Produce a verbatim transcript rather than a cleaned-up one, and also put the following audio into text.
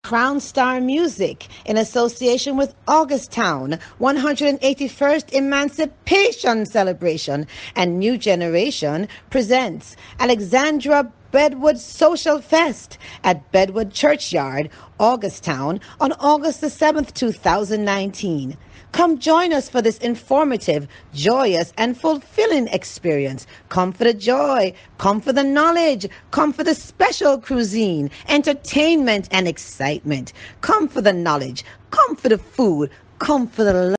Crown Star Music, in association with Augusttown one hundred eighty-first Emancipation Celebration and New Generation, presents Alexandra Bedwood Social Fest at Bedwood Churchyard, Augusttown, on August the seventh, two thousand nineteen. Come join us for this informative, joyous, and fulfilling experience. Come for the joy, come for the knowledge, come for the special cuisine, entertainment, and excitement. Come for the knowledge, come for the food, come for the love.